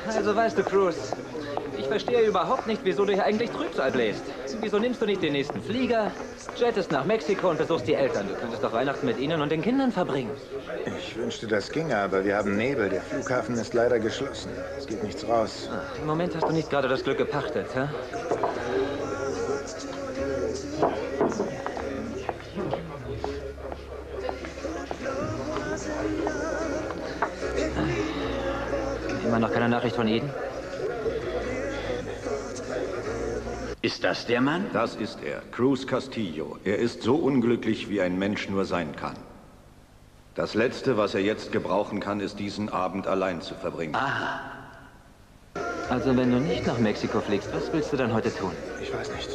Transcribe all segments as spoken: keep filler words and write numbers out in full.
Also weißt du, Cruz, ich verstehe überhaupt nicht, wieso du hier eigentlich Trübsal bläst. Wieso nimmst du nicht den nächsten Flieger, jettest nach Mexiko und besuchst die Eltern? Du könntest doch Weihnachten mit ihnen und den Kindern verbringen. Ich wünschte, das ginge, aber wir haben Nebel. Der Flughafen ist leider geschlossen. Es geht nichts raus. Ach, im Moment hast du nicht gerade das Glück gepachtet, hä? Immer noch keine Nachricht von Eden? Ist das der Mann? Das ist er, Cruz Castillo. Er ist so unglücklich, wie ein Mensch nur sein kann. Das Letzte, was er jetzt gebrauchen kann, ist, diesen Abend allein zu verbringen. Ah. Also, wenn du nicht nach Mexiko fliegst, was willst du dann heute tun? Ich weiß nicht.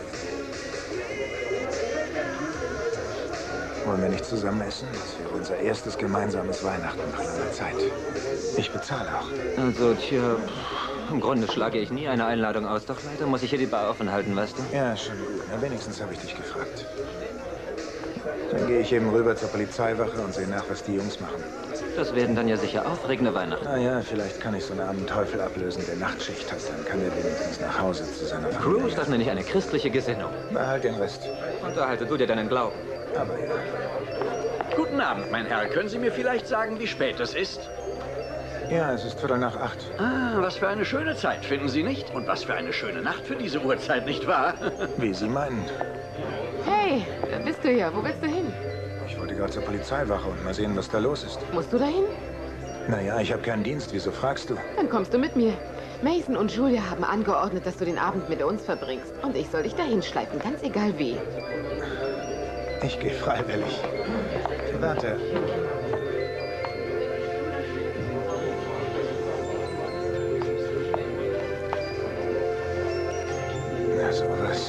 Wollen wir nicht zusammen essen? Das wäre unser erstes gemeinsames Weihnachten nach langer Zeit. Ich bezahle auch. Also, tja, im Grunde schlage ich nie eine Einladung aus, doch leider muss ich hier die Bar offen halten, weißt du? Ja, schon gut. Na, wenigstens habe ich dich gefragt. Dann gehe ich eben rüber zur Polizeiwache und sehe nach, was die Jungs machen. Das werden dann ja sicher aufregende Weihnachten. Na ja, vielleicht kann ich so einen armen Teufel ablösen, der Nachtschicht hat. Dann kann er wenigstens nach Hause zu seiner Familie. Cruz, das nenne ich eine christliche Gesinnung. Behalt den Rest. Unterhalte du dir deinen Glauben. Aber ja. Guten Abend, mein Herr. Können Sie mir vielleicht sagen, wie spät es ist? Ja, es ist Viertel nach acht. Ah, was für eine schöne Zeit, finden Sie nicht? Und was für eine schöne Nacht für diese Uhrzeit, nicht wahr? Wie Sie meinen. Hey, da bist du ja. Wo willst du hin? Ich wollte gerade zur Polizeiwache und mal sehen, was da los ist. Musst du dahin? Naja, ich habe keinen Dienst. Wieso fragst du? Dann kommst du mit mir. Mason und Julia haben angeordnet, dass du den Abend mit uns verbringst. Und ich soll dich dahin schleifen, ganz egal wie. Ich gehe freiwillig. Warte. Na, sowas.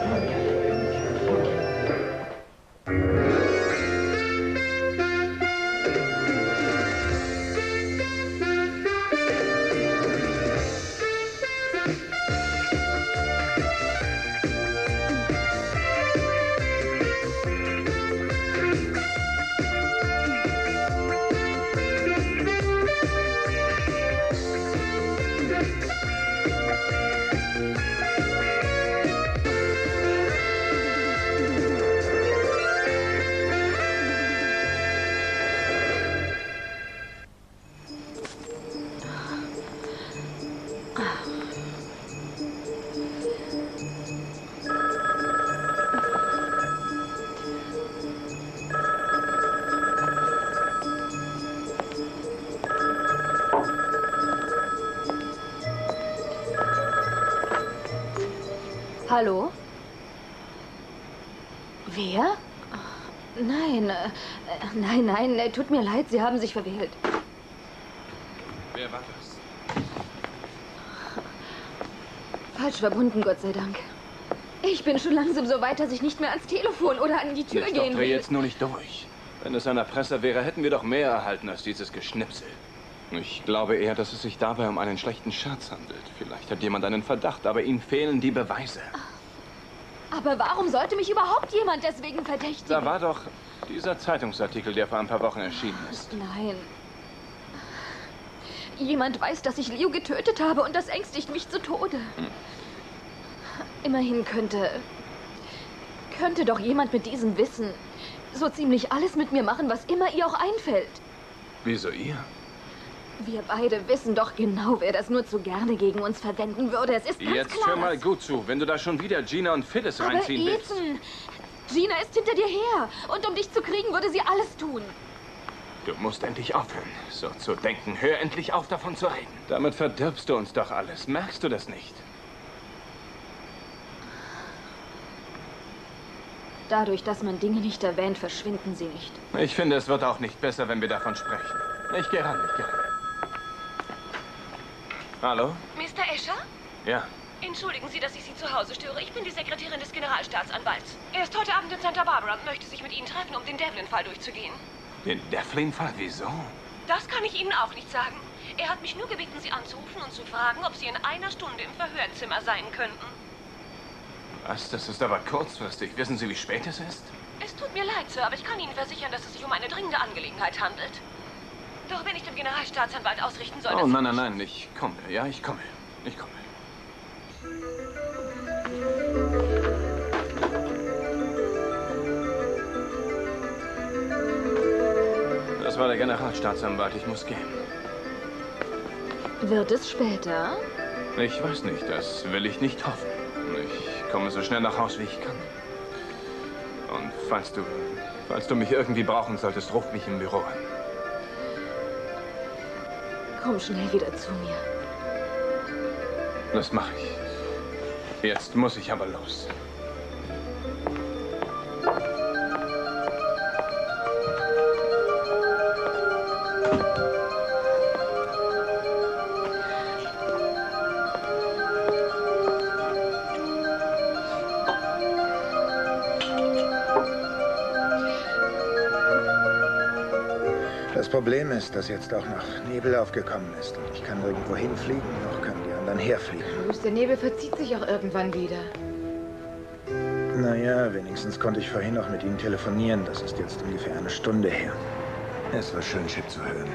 Hallo? Wer? Nein, äh, nein, nein, äh, tut mir leid, Sie haben sich verwählt. Wer war das? Falsch verbunden, Gott sei Dank. Ich bin schon langsam so weit, dass ich nicht mehr ans Telefon oder an die Tür Jetzt gehen doch, dreh will. jetzt nur nicht durch. Wenn es an der Presse wäre, hätten wir doch mehr erhalten als dieses Geschnipsel. Ich glaube eher, dass es sich dabei um einen schlechten Scherz handelt. Vielleicht hat jemand einen Verdacht, aber ihm fehlen die Beweise. Aber warum sollte mich überhaupt jemand deswegen verdächtigen? Da war doch dieser Zeitungsartikel, der vor ein paar Wochen erschienen ist. Nein. Jemand weiß, dass ich Leo getötet habe und das ängstigt mich zu Tode. Hm. Immerhin könnte... könnte doch jemand mit diesem Wissen so ziemlich alles mit mir machen, was immer ihr auch einfällt. Wieso ihr? Wir beide wissen doch genau, wer das nur zu gerne gegen uns verwenden würde. Es ist ganz Jetzt klar. hör mal gut zu, wenn du da schon wieder Gina und Phyllis reinziehen Aber willst. Ethan, Gina ist hinter dir her. Und um dich zu kriegen, würde sie alles tun. Du musst endlich aufhören, so zu denken. Hör endlich auf, davon zu reden. Damit verdirbst du uns doch alles. Merkst du das nicht? Dadurch, dass man Dinge nicht erwähnt, verschwinden sie nicht. Ich finde, es wird auch nicht besser, wenn wir davon sprechen. Ich gehe ran, ich gehe ran. Hallo? Mister Escher? Ja. Entschuldigen Sie, dass ich Sie zu Hause störe. Ich bin die Sekretärin des Generalstaatsanwalts. Er ist heute Abend in Santa Barbara und möchte sich mit Ihnen treffen, um den Devlin-Fall durchzugehen. Den Devlin-Fall? Wieso? Das kann ich Ihnen auch nicht sagen. Er hat mich nur gebeten, Sie anzurufen und zu fragen, ob Sie in einer Stunde im Verhörzimmer sein könnten. Was? Das ist aber kurzfristig. Wissen Sie, wie spät es ist? Es tut mir leid, Sir, aber ich kann Ihnen versichern, dass es sich um eine dringende Angelegenheit handelt. Doch wenn ich dem Generalstaatsanwalt ausrichten soll, Oh, dass nein, nein, nein, ich komme. Ja, ich komme. Ich komme. Das war der Generalstaatsanwalt. Ich muss gehen. Wird es später? Ich weiß nicht. Das will ich nicht hoffen. Ich komme so schnell nach Hause, wie ich kann. Und falls du, falls du mich irgendwie brauchen solltest, ruf mich im Büro an. Komm schnell wieder zu mir. Das mache ich. Jetzt muss ich aber los. Das Problem ist, dass jetzt auch noch Nebel aufgekommen ist. Und ich kann nirgendwo hinfliegen, noch können die anderen herfliegen. Bruce, der Nebel verzieht sich auch irgendwann wieder. Naja, wenigstens konnte ich vorhin noch mit Ihnen telefonieren. Das ist jetzt ungefähr eine Stunde her. Es war schön, Chip zu hören.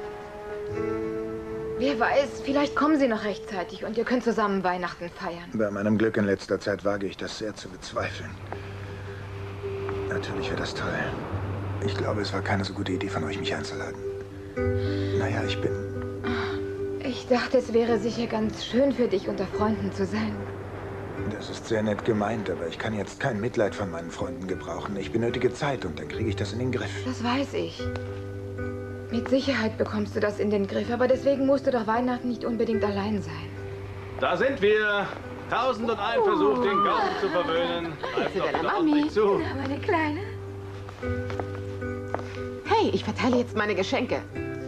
Wer weiß, vielleicht kommen sie noch rechtzeitig und ihr könnt zusammen Weihnachten feiern. Bei meinem Glück in letzter Zeit wage ich das sehr zu bezweifeln. Natürlich wäre das toll. Ich glaube, es war keine so gute Idee von euch, mich einzuladen. Naja, ich bin... Ich dachte, es wäre sicher ganz schön für dich, unter Freunden zu sein. Das ist sehr nett gemeint, aber ich kann jetzt kein Mitleid von meinen Freunden gebrauchen. Ich benötige Zeit und dann kriege ich das in den Griff. Das weiß ich. Mit Sicherheit bekommst du das in den Griff, aber deswegen musst du doch Weihnachten nicht unbedingt allein sein. Da sind wir. Tausend und ein Versuch, den Gaumen zu verwöhnen. Greif Zu doch deiner bitte Mami. ordentlich zu. Na, meine Kleine. Hey, ich verteile jetzt meine Geschenke.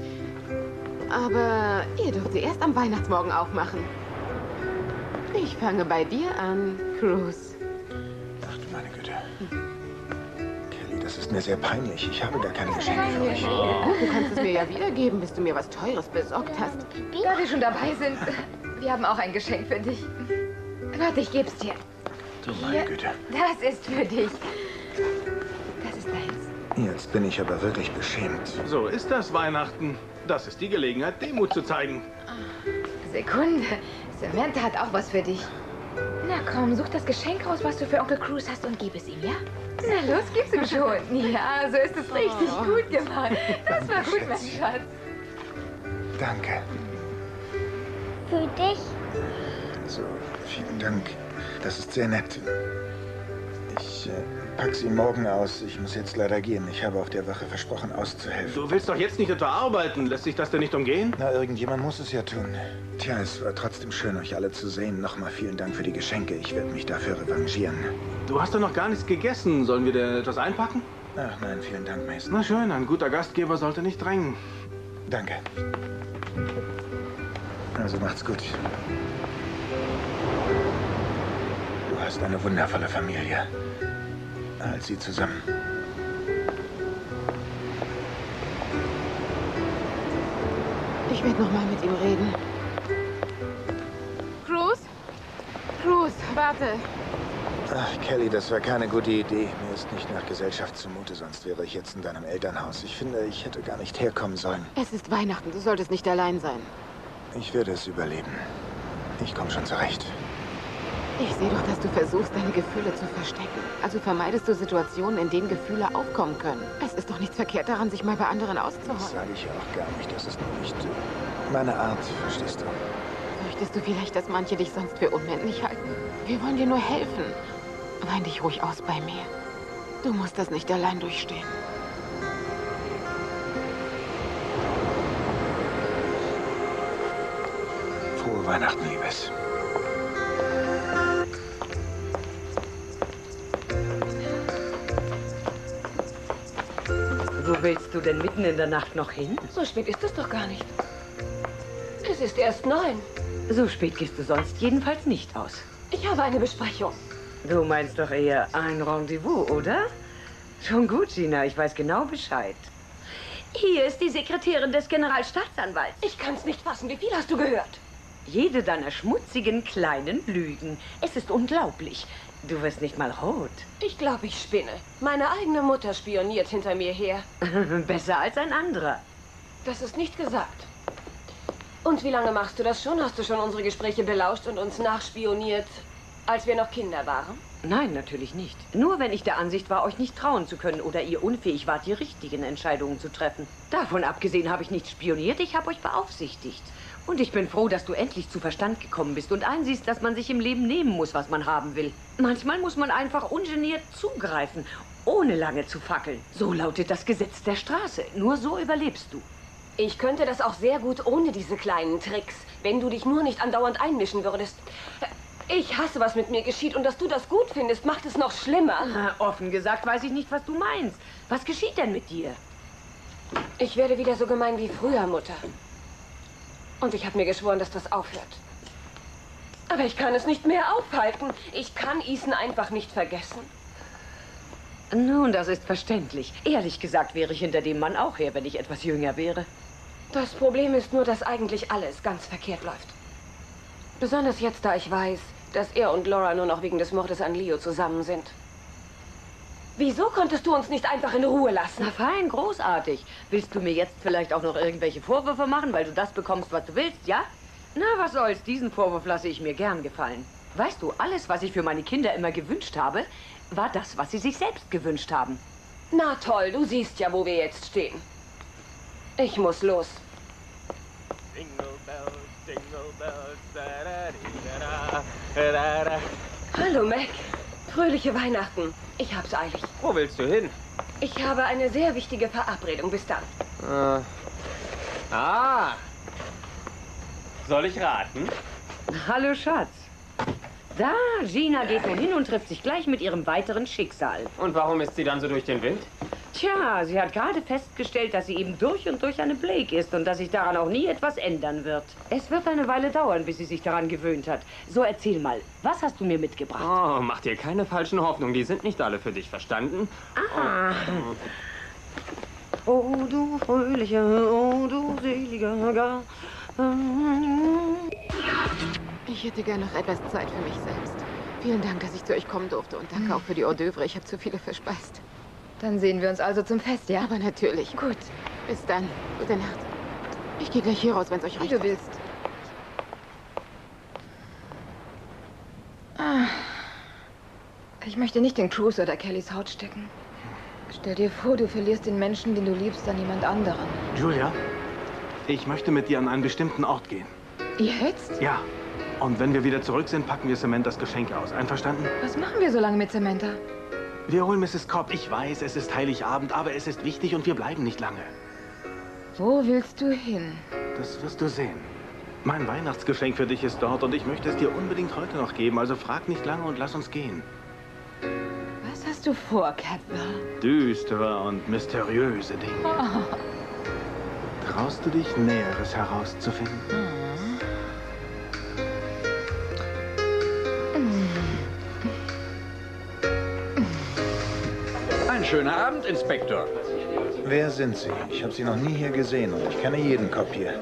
Aber ihr dürft sie erst am Weihnachtsmorgen aufmachen. Ich fange bei dir an, Cruz. Ach du meine Güte. Kelly, das ist mir sehr peinlich. Ich habe gar keine Geschenke für euch. Gut, du kannst es mir ja wiedergeben, bis du mir was Teures besorgt hast. Da wir schon dabei sind, wir haben auch ein Geschenk für dich. Warte, ich geb's dir. Du meine Güte. Das ist für dich. Das ist deins. Jetzt bin ich aber wirklich beschämt. So ist das Weihnachten. Das ist die Gelegenheit, Demut zu zeigen. Sekunde. Samantha hat auch was für dich. Na komm, such das Geschenk raus, was du für Onkel Cruz hast und gib es ihm, ja? Na los, gib's ihm schon. Ja, so ist es richtig oh. gut gemacht. Das war gut, mein Schatz. Danke. Für dich? So, vielen Dank. Das ist sehr nett. Ich äh, pack sie morgen aus. Ich muss jetzt leider gehen. Ich habe auf der Wache versprochen, auszuhelfen. Du willst doch jetzt nicht etwa arbeiten. Lässt sich das denn nicht umgehen? Na, irgendjemand muss es ja tun. Tja, es war trotzdem schön, euch alle zu sehen. Nochmal vielen Dank für die Geschenke. Ich werde mich dafür revanchieren. Du hast doch noch gar nichts gegessen. Sollen wir dir etwas einpacken? Ach nein, vielen Dank, Mason. Na schön, ein guter Gastgeber sollte nicht drängen. Danke. Also macht's gut. Du hast eine wundervolle Familie. Halt sie zusammen. Ich werde noch mal mit ihm reden. Cruz? Cruz, warte. Ach, Kelly, das war keine gute Idee. Mir ist nicht nach Gesellschaft zumute, sonst wäre ich jetzt in deinem Elternhaus. Ich finde, ich hätte gar nicht herkommen sollen. Es ist Weihnachten, du solltest nicht allein sein. Ich werde es überleben. Ich komme schon zurecht. Ich sehe doch, dass du versuchst, deine Gefühle zu verstecken. Also vermeidest du Situationen, in denen Gefühle aufkommen können. Es ist doch nichts verkehrt daran, sich mal bei anderen auszuholen. Das sage ich ja auch gar nicht. Das ist nur nicht äh, meine Art, verstehst du? Fürchtest du vielleicht, dass manche dich sonst für unmännlich halten? Wir wollen dir nur helfen. Wein dich ruhig aus bei mir. Du musst das nicht allein durchstehen. Frohe Weihnachten, Liebes. Wo willst du denn mitten in der Nacht noch hin? So spät ist es doch gar nicht. Es ist erst neun. So spät gehst du sonst jedenfalls nicht aus. Ich habe eine Besprechung. Du meinst doch eher ein Rendezvous, oder? Schon gut, Gina. Ich weiß genau Bescheid. Hier ist die Sekretärin des Generalstaatsanwalts. Ich kann's nicht fassen. Wie viel hast du gehört? Jede deiner schmutzigen kleinen Lügen. Es ist unglaublich. Du wirst nicht mal rot. Ich glaube, ich spinne. Meine eigene Mutter spioniert hinter mir her. Besser als ein anderer. Das ist nicht gesagt. Und wie lange machst du das schon? Hast du schon unsere Gespräche belauscht und uns nachspioniert, als wir noch Kinder waren? Nein, natürlich nicht. Nur wenn ich der Ansicht war, euch nicht trauen zu können oder ihr unfähig wart, die richtigen Entscheidungen zu treffen. Davon abgesehen habe ich nicht spioniert, ich habe euch beaufsichtigt. Und ich bin froh, dass du endlich zu Verstand gekommen bist und einsiehst, dass man sich im Leben nehmen muss, was man haben will. Manchmal muss man einfach ungeniert zugreifen, ohne lange zu fackeln. So lautet das Gesetz der Straße. Nur so überlebst du. Ich könnte das auch sehr gut ohne diese kleinen Tricks, wenn du dich nur nicht andauernd einmischen würdest. Ich hasse, was mit mir geschieht, und dass du das gut findest, macht es noch schlimmer. Na, offen gesagt weiß ich nicht, was du meinst. Was geschieht denn mit dir? Ich werde wieder so gemein wie früher, Mutter. Und ich habe mir geschworen, dass das aufhört. Aber ich kann es nicht mehr aufhalten. Ich kann Ethan einfach nicht vergessen. Nun, das ist verständlich. Ehrlich gesagt wäre ich hinter dem Mann auch her, wenn ich etwas jünger wäre. Das Problem ist nur, dass eigentlich alles ganz verkehrt läuft. Besonders jetzt, da ich weiß, dass er und Laura nur noch wegen des Mordes an Leo zusammen sind. Wieso konntest du uns nicht einfach in Ruhe lassen? Na fein, großartig. Willst du mir jetzt vielleicht auch noch irgendwelche Vorwürfe machen, weil du das bekommst, was du willst, ja? Na, was soll's, diesen Vorwurf lasse ich mir gern gefallen. Weißt du, alles, was ich für meine Kinder immer gewünscht habe, war das, was sie sich selbst gewünscht haben. Na toll, du siehst ja, wo wir jetzt stehen. Ich muss los. Hallo, Mac. Fröhliche Weihnachten. Ich hab's eilig. Wo willst du hin? Ich habe eine sehr wichtige Verabredung. Bis dann. Äh. Ah. Soll ich raten? Hallo, Schatz. Da, Gina geht nur hin und trifft sich gleich mit ihrem weiteren Schicksal. Und warum ist sie dann so durch den Wind? Tja, sie hat gerade festgestellt, dass sie eben durch und durch eine Blake ist und dass sich daran auch nie etwas ändern wird. Es wird eine Weile dauern, bis sie sich daran gewöhnt hat. So, erzähl mal, was hast du mir mitgebracht? Oh, mach dir keine falschen Hoffnungen. Die sind nicht alle für dich, verstanden? Aha. Oh, du fröhlicher, oh, du seliger Gar. Ich hätte gern noch etwas Zeit für mich selbst. Vielen Dank, dass ich zu euch kommen durfte, und danke auch für die Hors d'oeuvre. Ich habe zu viele verspeist. Dann sehen wir uns also zum Fest, ja? Aber natürlich. Gut. Bis dann. Gute Nacht. Ich gehe gleich hier raus, wenn es euch recht. Wie du willst. Ah. Ich möchte nicht in Cruz oder Kellys Haut stecken. Stell dir vor, du verlierst den Menschen, den du liebst, an jemand anderen. Julia, ich möchte mit dir an einen bestimmten Ort gehen. Jetzt? Ja. Und wenn wir wieder zurück sind, packen wir Samantha das Geschenk aus. Einverstanden? Was machen wir so lange mit Samantha? Wir holen Misses Cobb. Ich weiß, es ist Heiligabend, aber es ist wichtig und wir bleiben nicht lange. Wo willst du hin? Das wirst du sehen. Mein Weihnachtsgeschenk für dich ist dort und ich möchte es dir unbedingt heute noch geben. Also frag nicht lange und lass uns gehen. Was hast du vor, Cadwell? Düstere und mysteriöse Dinge. Oh. Traust du dich, Näheres herauszufinden? Hm. Ein schöner Abend, Inspektor. Wer sind Sie? Ich habe Sie noch nie hier gesehen und ich kenne jeden Kopf hier.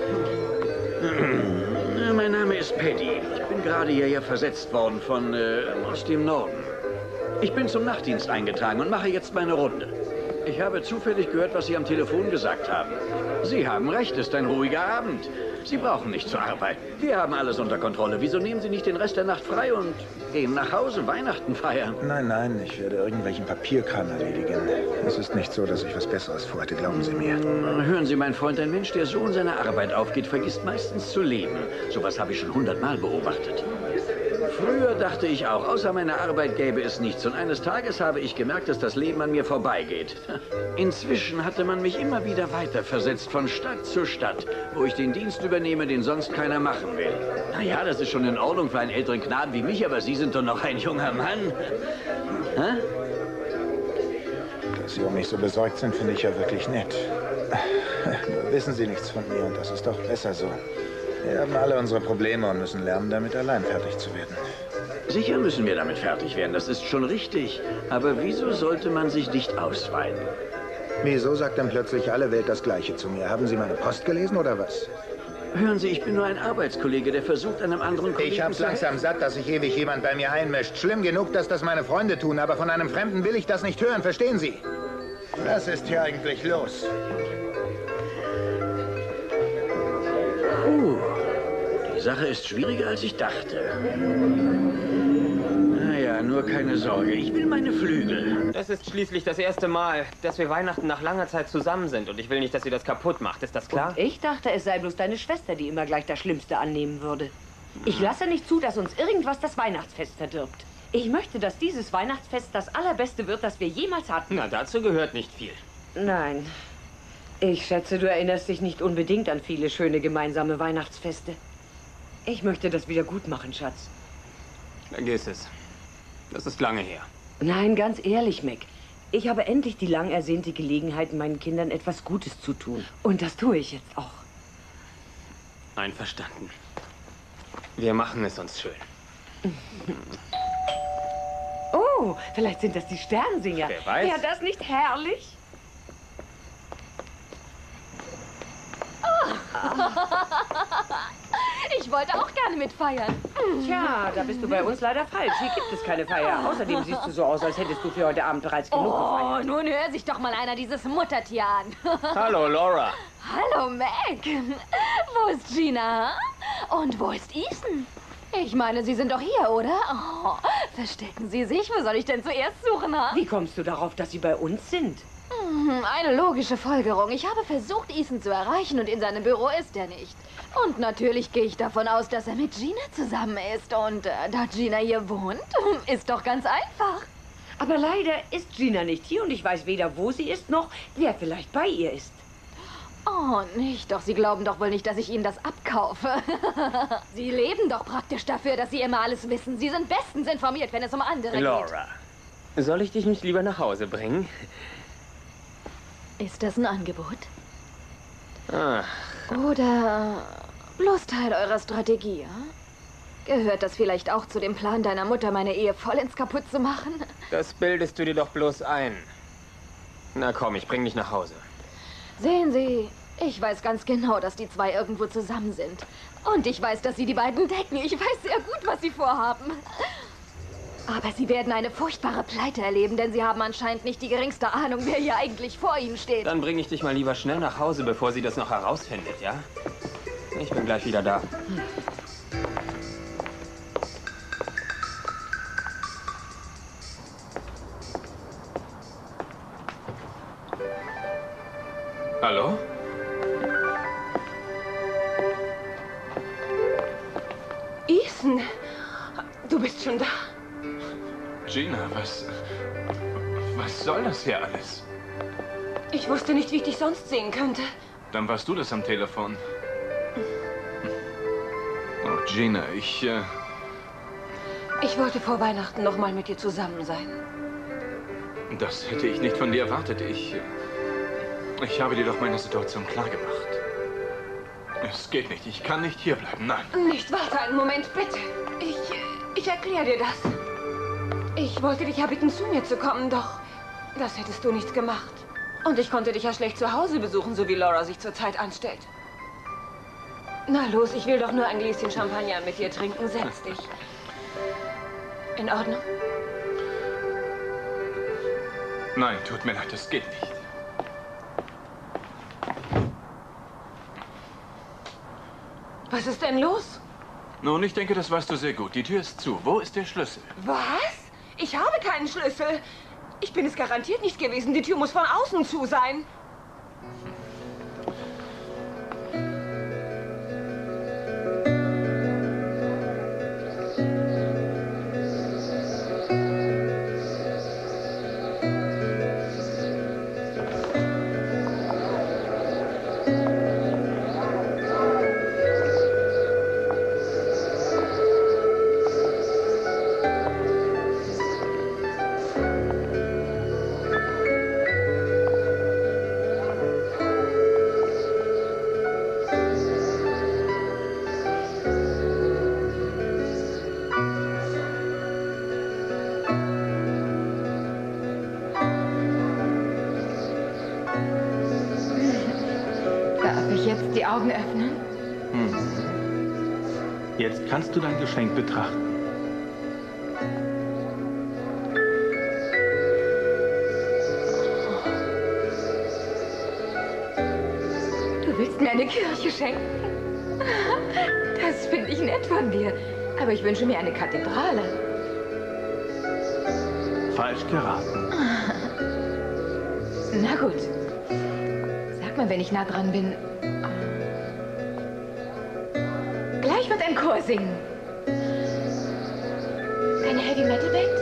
Mein Name ist Paddy. Ich bin gerade hierher versetzt worden von äh, aus dem Norden. Ich bin zum Nachtdienst eingetragen und mache jetzt meine Runde. Ich habe zufällig gehört, was Sie am Telefon gesagt haben. Sie haben recht, es ist ein ruhiger Abend. Sie brauchen nicht zu arbeiten. Wir haben alles unter Kontrolle. Wieso nehmen Sie nicht den Rest der Nacht frei und gehen nach Hause, Weihnachten feiern? Nein, nein, ich werde irgendwelchen Papierkram erledigen. Es ist nicht so, dass ich was Besseres vorhatte, glauben Sie mir. Hören Sie, mein Freund, ein Mensch, der so in seiner Arbeit aufgeht, vergisst meistens zu leben. Sowas habe ich schon hundertmal beobachtet. Früher dachte ich auch, außer meiner Arbeit gäbe es nichts. Und eines Tages habe ich gemerkt, dass das Leben an mir vorbeigeht. Inzwischen hatte man mich immer wieder weiterversetzt, von Stadt zu Stadt, wo ich den Dienst übernehme, den sonst keiner machen will. Naja, das ist schon in Ordnung für einen älteren Knaben wie mich, aber Sie sind doch noch ein junger Mann. Hä? Dass Sie um mich so besorgt sind, finde ich ja wirklich nett. Nur wissen Sie nichts von mir und das ist doch besser so. Wir haben alle unsere Probleme und müssen lernen, damit allein fertig zu werden. Sicher müssen wir damit fertig werden, das ist schon richtig. Aber wieso sollte man sich nicht ausweiten? Wieso sagt denn plötzlich alle Welt das Gleiche zu mir? Haben Sie meine Post gelesen oder was? Hören Sie, ich bin nur ein Arbeitskollege, der versucht, einem anderen Kollegen Ich hab's zu helfen. langsam satt, dass sich ewig jemand bei mir einmischt. Schlimm genug, dass das meine Freunde tun, aber von einem Fremden will ich das nicht hören, verstehen Sie? Was ist hier eigentlich los? Die Sache ist schwieriger, als ich dachte. Naja, nur keine Sorge. Ich will meine Flügel. Das ist schließlich das erste Mal, dass wir Weihnachten nach langer Zeit zusammen sind. Und ich will nicht, dass ihr das kaputt macht. Ist das klar? Und ich dachte, es sei bloß deine Schwester, die immer gleich das Schlimmste annehmen würde. Ich lasse nicht zu, dass uns irgendwas das Weihnachtsfest verdirbt. Ich möchte, dass dieses Weihnachtsfest das allerbeste wird, das wir jemals hatten. Na, dazu gehört nicht viel. Nein. Ich schätze, du erinnerst dich nicht unbedingt an viele schöne gemeinsame Weihnachtsfeste. Ich möchte das wieder gut machen, Schatz. Vergiss es. Das ist lange her. Nein, ganz ehrlich, Mac. Ich habe endlich die lang ersehnte Gelegenheit, meinen Kindern etwas Gutes zu tun. Und das tue ich jetzt auch. Einverstanden. Wir machen es uns schön. Oh, vielleicht sind das die Sternsinger. Wer weiß. Wäre das nicht herrlich? Ich wollte auch gerne mitfeiern. Tja, da bist du bei uns leider falsch. Hier gibt es keine Feier. Außerdem siehst du so aus, als hättest du für heute Abend bereits genug Oh, gefeiert. nun hör sich doch mal einer dieses Muttertier an. Hallo, Laura. Hallo, Mac. Wo ist Gina? Und wo ist Ethan? Ich meine, Sie sind doch hier, oder? Oh, verstecken Sie sich? Wo soll ich denn zuerst suchen, ha? Wie kommst du darauf, dass sie bei uns sind? Hm, eine logische Folgerung. Ich habe versucht, Ethan zu erreichen und in seinem Büro ist er nicht. Und natürlich gehe ich davon aus, dass er mit Gina zusammen ist. Und äh, da Gina hier wohnt, ist doch ganz einfach. Aber leider ist Gina nicht hier und ich weiß weder, wo sie ist, noch wer vielleicht bei ihr ist. Oh, nicht. Doch Sie glauben doch wohl nicht, dass ich Ihnen das abkaufe. Sie leben doch praktisch dafür, dass Sie immer alles wissen. Sie sind bestens informiert, wenn es um andere geht. Laura, soll ich dich nicht lieber nach Hause bringen? Ist das ein Angebot? Ach. Oder bloß Teil eurer Strategie, ja? Gehört das vielleicht auch zu dem Plan deiner Mutter, meine Ehe vollends kaputt zu machen? Das bildest du dir doch bloß ein. Na komm, ich bring dich nach Hause. Sehen Sie, ich weiß ganz genau, dass die zwei irgendwo zusammen sind. Und ich weiß, dass Sie die beiden decken. Ich weiß sehr gut, was Sie vorhaben. Aber Sie werden eine furchtbare Pleite erleben, denn Sie haben anscheinend nicht die geringste Ahnung, wer hier eigentlich vor Ihnen steht. Dann bringe ich dich mal lieber schnell nach Hause, bevor sie das noch herausfindet, ja? Ich bin gleich wieder da. Hm. Hallo? Ethan, du bist schon da. Gina, was... Was soll das hier alles? Ich wusste nicht, wie ich dich sonst sehen könnte. Dann warst du das am Telefon. Oh, Gina, ich... Äh... Ich wollte vor Weihnachten noch mal mit dir zusammen sein. Das hätte ich nicht von dir erwartet. Ich... Ich habe dir doch meine Situation klargemacht. Es geht nicht. Ich kann nicht hierbleiben. Nein. Nicht, warte einen Moment, bitte. Ich... Ich erkläre dir das. Ich wollte dich ja bitten, zu mir zu kommen, doch das hättest du nicht gemacht. Und ich konnte dich ja schlecht zu Hause besuchen, so wie Laura sich zurzeit anstellt. Na los, ich will doch nur ein Gläschen Champagner mit dir trinken. Setz dich. In Ordnung? Nein, tut mir leid, das geht nicht. Was ist denn los? Nun, ich denke, das weißt du sehr gut. Die Tür ist zu. Wo ist der Schlüssel? Was? Ich habe keinen Schlüssel. Ich bin es garantiert nicht gewesen. Die Tür muss von außen zu sein. Die Augen öffnen? Hm. Jetzt kannst du dein Geschenk betrachten. Du willst mir eine Kirche schenken? Das finde ich nett von dir. Aber ich wünsche mir eine Kathedrale. Falsch geraten. Na gut. Sag mal, wenn ich nah dran bin. Gleich wird ein Chor singen. Eine Heavy-Metal-Band?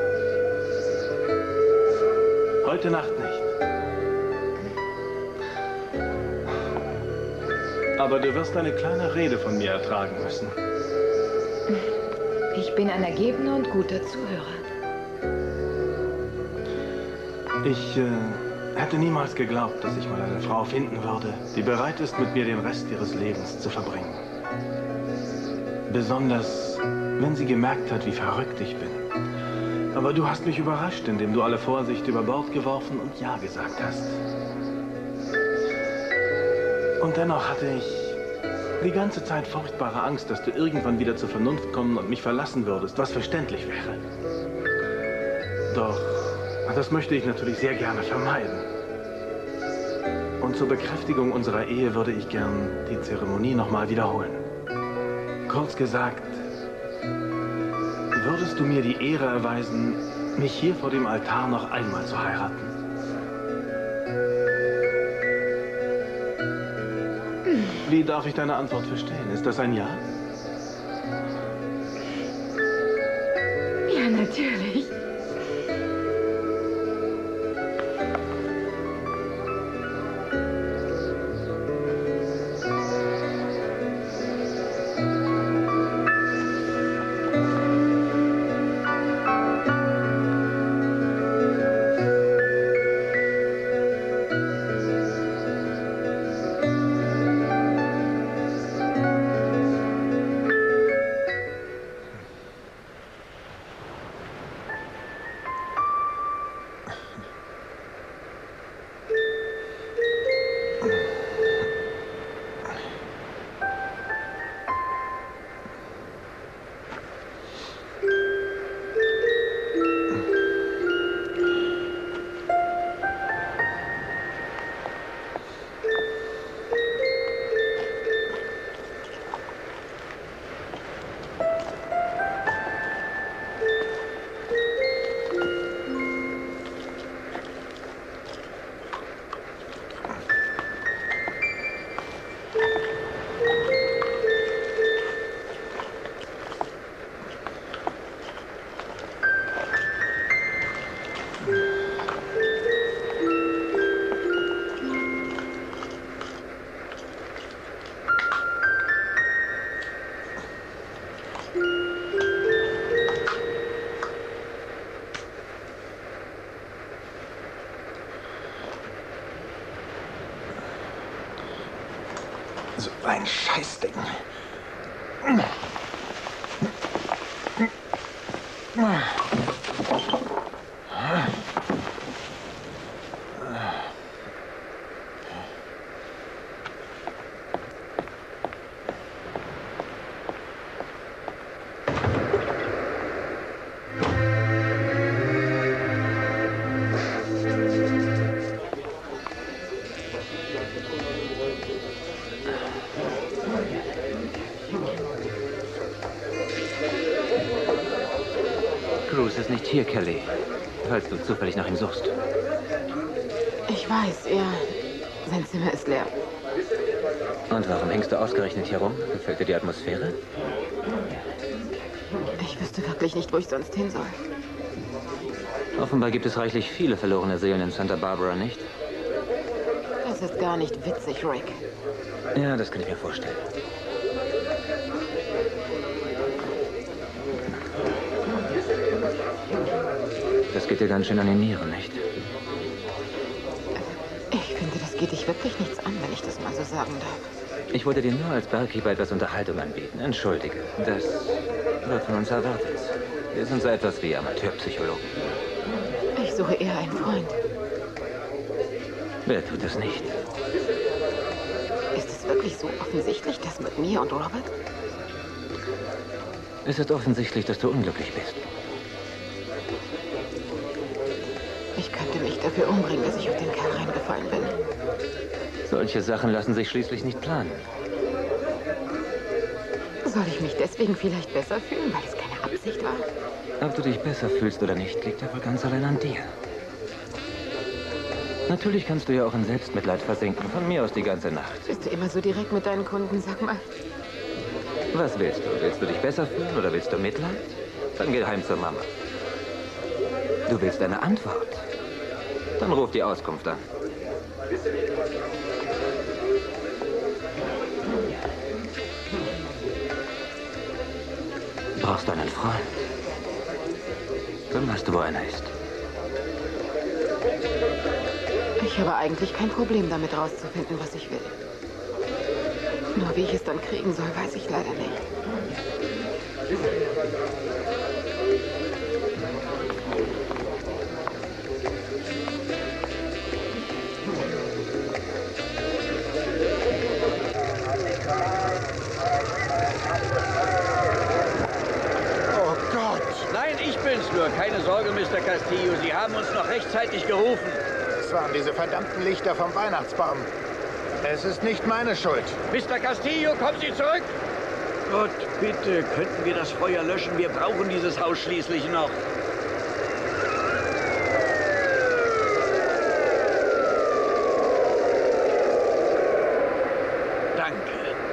Heute Nacht nicht. Aber du wirst eine kleine Rede von mir ertragen müssen. Ich bin ein ergebener und guter Zuhörer. Ich äh, hätte niemals geglaubt, dass ich mal eine Frau finden würde, die bereit ist, mit mir den Rest ihres Lebens zu verbringen. Besonders, wenn sie gemerkt hat, wie verrückt ich bin. Aber du hast mich überrascht, indem du alle Vorsicht über Bord geworfen und Ja gesagt hast. Und dennoch hatte ich die ganze Zeit furchtbare Angst, dass du irgendwann wieder zur Vernunft kommen und mich verlassen würdest, was verständlich wäre. Doch das möchte ich natürlich sehr gerne vermeiden. Und zur Bekräftigung unserer Ehe würde ich gern die Zeremonie nochmal wiederholen. Kurz gesagt, würdest du mir die Ehre erweisen, mich hier vor dem Altar noch einmal zu heiraten? Wie darf ich deine Antwort verstehen? Ist das ein Ja? Ja, natürlich. So ein Scheißding. Cruz ist nicht hier, Kelly. Falls du zufällig nach ihm suchst. Ich weiß, er... Sein Zimmer ist leer. Und warum hängst du ausgerechnet hier rum? Gefällt dir die Atmosphäre? Ich wüsste wirklich nicht, wo ich sonst hin soll. Offenbar gibt es reichlich viele verlorene Seelen in Santa Barbara, nicht? Das ist gar nicht witzig, Rick. Ja, das kann ich mir vorstellen. Das geht dir ganz schön an die Nieren, nicht? Ich finde, das geht dich wirklich nichts an, wenn ich das mal so sagen darf. Ich wollte dir nur als Barkeeper etwas Unterhaltung anbieten. Entschuldige, das wird von uns erwartet. Wir sind so etwas wie Amateurpsychologen. Ich suche eher einen Freund. Wer tut das nicht? Ist es wirklich so offensichtlich, das mit mir und Robert? Es ist offensichtlich, dass du unglücklich bist. Ich könnte mich dafür umbringen, dass ich auf den Kerl reingefallen bin. Solche Sachen lassen sich schließlich nicht planen. Soll ich mich deswegen vielleicht besser fühlen, weil es keine Absicht war? Ob du dich besser fühlst oder nicht, liegt ja wohl ganz allein an dir. Natürlich kannst du ja auch in Selbstmitleid versinken. Von mir aus die ganze Nacht. Bist du immer so direkt mit deinen Kunden, sag mal. Was willst du? Willst du dich besser fühlen oder willst du Mitleid? Dann geh heim zur Mama. Du willst eine Antwort? Dann ruf die Auskunft an. Brauchst du einen Freund? Dann weißt du, wo einer ist. Ich habe eigentlich kein Problem damit, rauszufinden, was ich will. Nur wie ich es dann kriegen soll, weiß ich leider nicht. Oh Gott! Nein, ich bin's nur. Keine Sorge, Mister Castillo. Sie haben uns noch rechtzeitig gerufen. Es waren diese verdammten Lichter vom Weihnachtsbaum. Es ist nicht meine Schuld. Mister Castillo, kommen Sie zurück! Gott, bitte, könnten wir das Feuer löschen? Wir brauchen dieses Haus schließlich noch. Danke.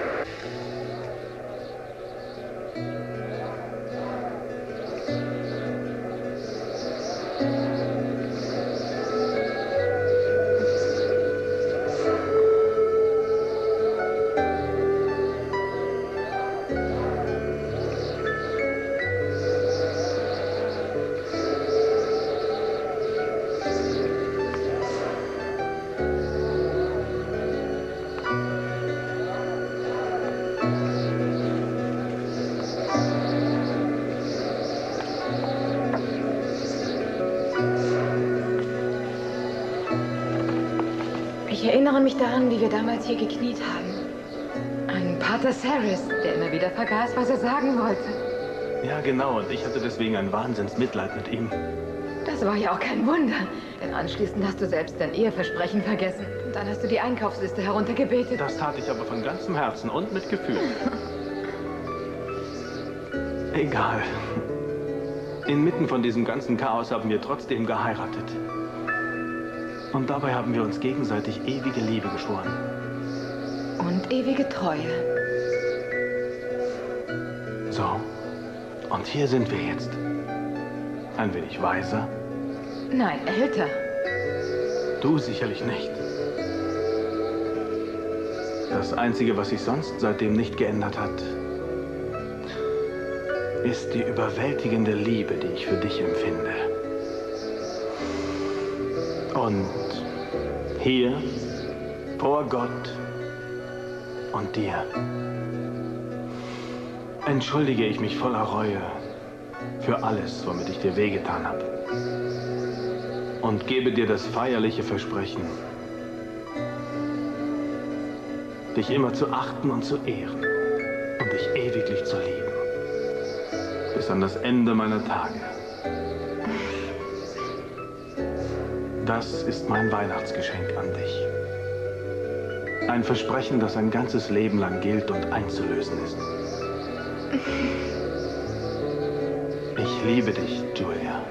Ich erinnere mich daran, wie wir damals hier gekniet haben. An Pater Saris, der immer wieder vergaß, was er sagen wollte. Ja, genau. Und ich hatte deswegen ein Wahnsinnsmitleid mit ihm. Das war ja auch kein Wunder. Denn anschließend hast du selbst dein Eheversprechen vergessen. Und dann hast du die Einkaufsliste heruntergebetet. Das tat ich aber von ganzem Herzen und mit Gefühl. Egal. Inmitten von diesem ganzen Chaos haben wir trotzdem geheiratet. Und dabei haben wir uns gegenseitig ewige Liebe geschworen. Und ewige Treue. So. Und hier sind wir jetzt. Ein wenig weiser. Nein, älter. Du sicherlich nicht. Das Einzige, was sich sonst seitdem nicht geändert hat, ist die überwältigende Liebe, die ich für dich empfinde. Und hier, vor Gott und dir, entschuldige ich mich voller Reue für alles, womit ich dir wehgetan habe. Und gebe dir das feierliche Versprechen, dich immer zu achten und zu ehren und dich ewiglich zu lieben. Bis an das Ende meiner Tage. Das ist mein Weihnachtsgeschenk an dich. Ein Versprechen, das ein ganzes Leben lang gilt und einzulösen ist. Ich liebe dich, Julia.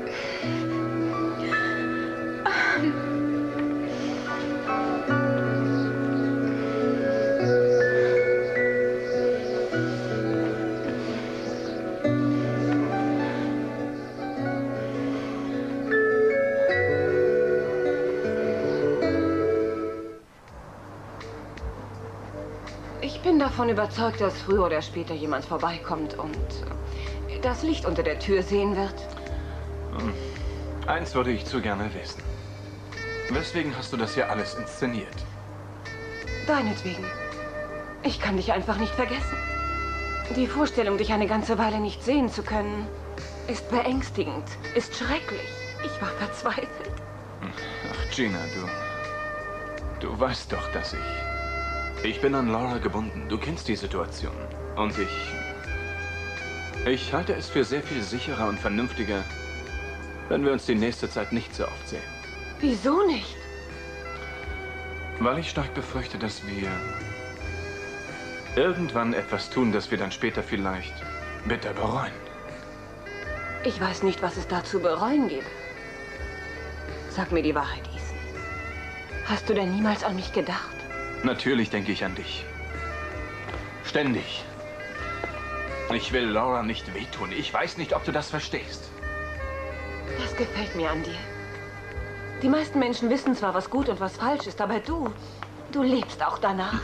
Ich bin davon überzeugt, dass früher oder später jemand vorbeikommt und das Licht unter der Tür sehen wird. Hm. Eins würde ich zu gerne wissen. Weswegen hast du das hier alles inszeniert? Deinetwegen. Ich kann dich einfach nicht vergessen. Die Vorstellung, dich eine ganze Weile nicht sehen zu können, ist beängstigend, ist schrecklich. Ich war verzweifelt. Ach, Gina, du... Du weißt doch, dass ich... Ich bin an Laura gebunden. Du kennst die Situation. Und ich... Ich halte es für sehr viel sicherer und vernünftiger, wenn wir uns die nächste Zeit nicht so oft sehen. Wieso nicht? Weil ich stark befürchte, dass wir irgendwann etwas tun, das wir dann später vielleicht bitter bereuen. Ich weiß nicht, was es da zu bereuen gibt. Sag mir die Wahrheit, Ethan. Hast du denn niemals an mich gedacht? Natürlich denke ich an dich. Ständig. Ich will Laura nicht wehtun. Ich weiß nicht, ob du das verstehst. Das gefällt mir an dir. Die meisten Menschen wissen zwar, was gut und was falsch ist, aber du, du lebst auch danach.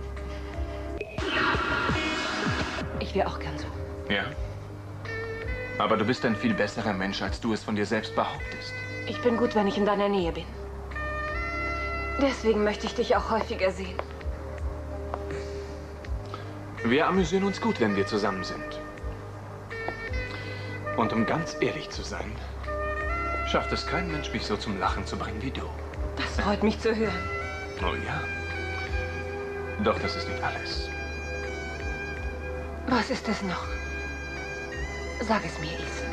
Ich wäre auch gern so. Ja? Aber du bist ein viel besserer Mensch, als du es von dir selbst behauptest. Ich bin gut, wenn ich in deiner Nähe bin. Deswegen möchte ich dich auch häufiger sehen. Wir amüsieren uns gut, wenn wir zusammen sind. Und um ganz ehrlich zu sein, schafft es kein Mensch, mich so zum Lachen zu bringen wie du. Das freut mich zu hören. Oh ja. Doch das ist nicht alles. Was ist es noch? Sag es mir, Ethan.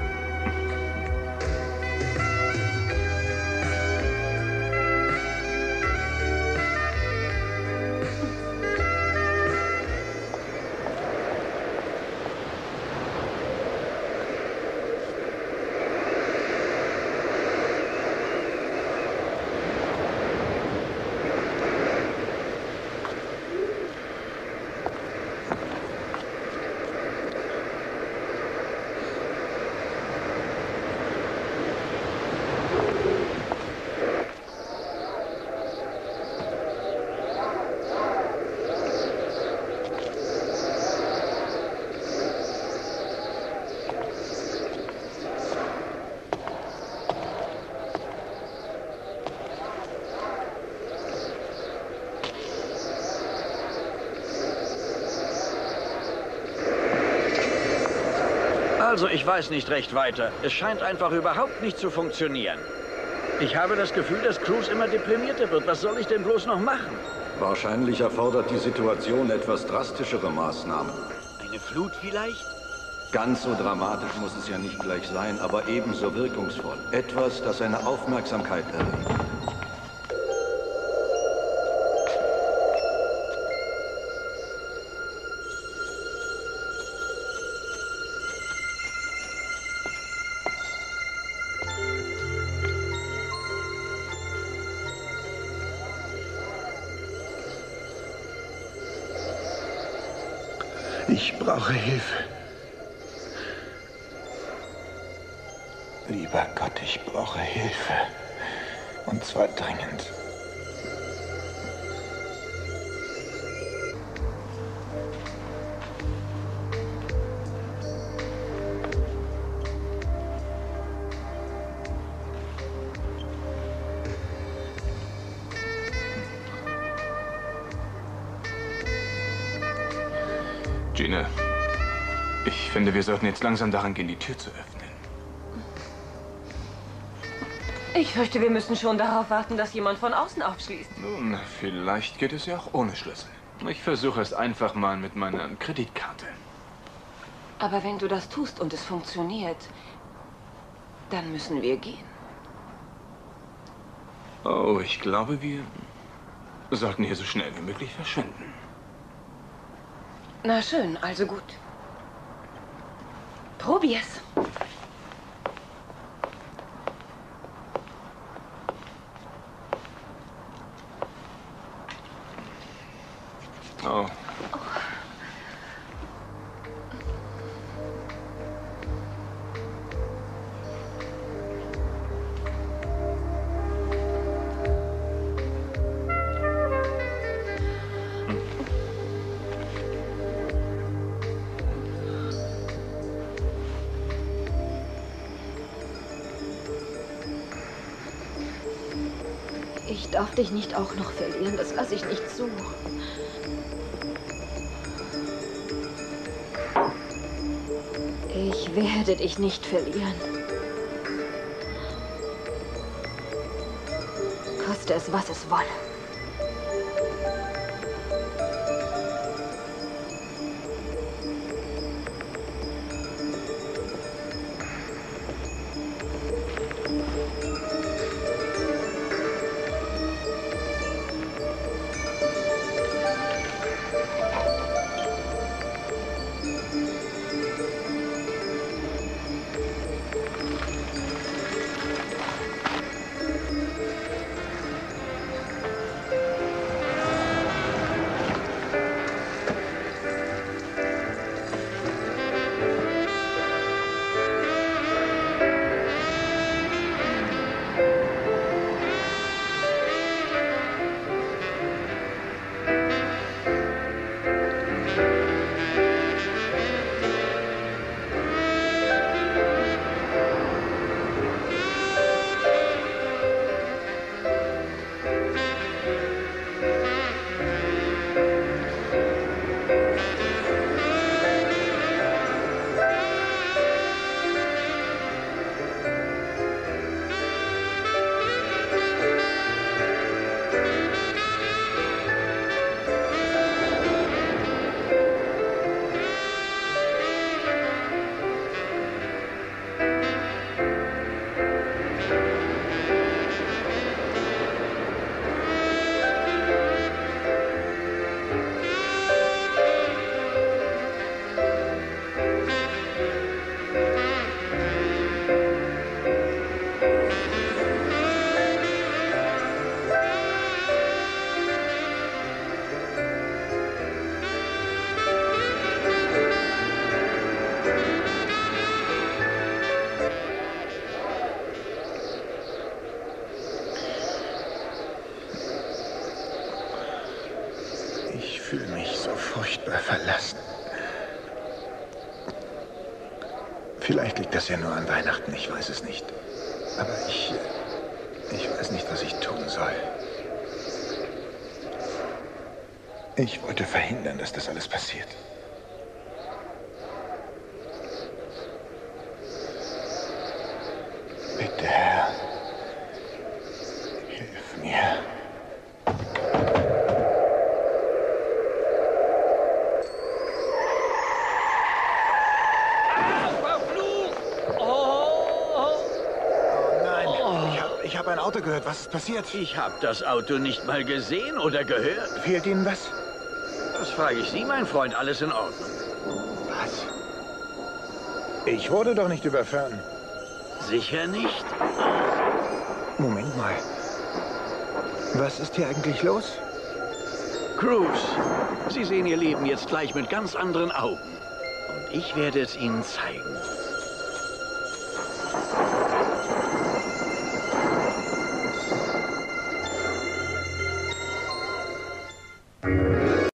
Also, ich weiß nicht recht weiter. Es scheint einfach überhaupt nicht zu funktionieren. Ich habe das Gefühl, dass Cruz immer deprimierter wird. Was soll ich denn bloß noch machen? Wahrscheinlich erfordert die Situation etwas drastischere Maßnahmen. Eine Flut vielleicht? Ganz so dramatisch muss es ja nicht gleich sein, aber ebenso wirkungsvoll. Etwas, das seine Aufmerksamkeit erregt. Ich brauche Hilfe. Lieber Gott, ich brauche Hilfe. Und zwar dringend. Gina, ich finde, wir sollten jetzt langsam daran gehen, die Tür zu öffnen. Ich fürchte, wir müssen schon darauf warten, dass jemand von außen aufschließt. Nun, vielleicht geht es ja auch ohne Schlüssel. Ich versuche es einfach mal mit meiner Kreditkarte. Aber wenn du das tust und es funktioniert, dann müssen wir gehen. Oh, ich glaube, wir sollten hier so schnell wie möglich verschwinden. Na schön, also gut. Probier's. Oh. Ich darf dich nicht auch noch verlieren. Das lasse ich nicht zu. Ich werde dich nicht verlieren. Koste es, was es wolle. Vielleicht liegt das ja nur an Weihnachten, ich weiß es nicht. Aber ich... ich weiß nicht, was ich tun soll. Ich wollte verhindern, dass das alles passiert. Bitte, Herr. Hilf mir. Ich habe ein Auto gehört. Was ist passiert? Ich habe das Auto nicht mal gesehen oder gehört. Fehlt Ihnen was? Das frage ich Sie, mein Freund. Alles in Ordnung. Was? Ich wurde doch nicht überfahren. Sicher nicht? Moment mal. Was ist hier eigentlich los? Cruz, Sie sehen Ihr Leben jetzt gleich mit ganz anderen Augen. Und ich werde es Ihnen zeigen. Thank you.